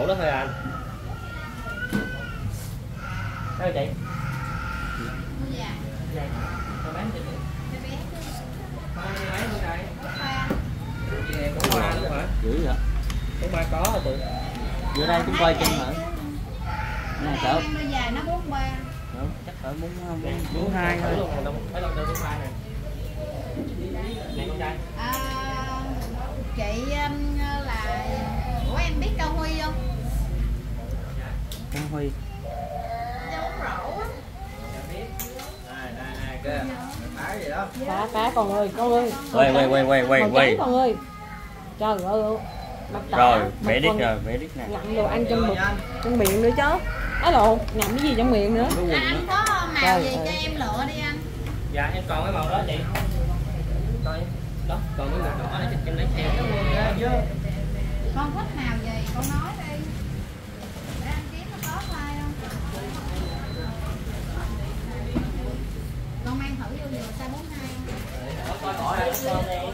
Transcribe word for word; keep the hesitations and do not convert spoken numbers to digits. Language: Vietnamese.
Ủa đó thôi anh. Sao chị? Dạ. Dạ. Sao bán chị? Cái bé chứ. Bao nhiêu mấy luôn đây? Ba. Chị này cũng ba luôn hả? Dữ vậy? Cũng ba có rồi tụi. Vừa đây chúng coi chân hả? Này cỡ. Nó dài nó bốn ba. Đúng, chắc cỡ bốn bốn hai thôi. Luôn này, mấy lần đâu bốn ba nè. Này con trai. À, chị um, là ủa em biết Cao Huy không? Con Huy. Nó uống rượu á. Này này này kìa. Thái gì đó. Cá cá con ơi, con ơi. Quay quay quay quay quay quay. Con ơi. Trời ơi. Rồi, vẽ đít rồi, vẽ đít nè. Ngậm đồ ăn trong bụng, trong miệng nữa chứ. Á lộn, ngậm cái gì trong miệng nữa. À, anh có màu gì cho em lựa đi anh. Dạ em còn cái màu đó chị. Coi. Đó, còn cái màu đỏ này em lấy theo chứ. Con thích màu gì con nói đi. Để anh kiếm nó có file không? Con mang thử vô vừa size bốn hai. Coi coi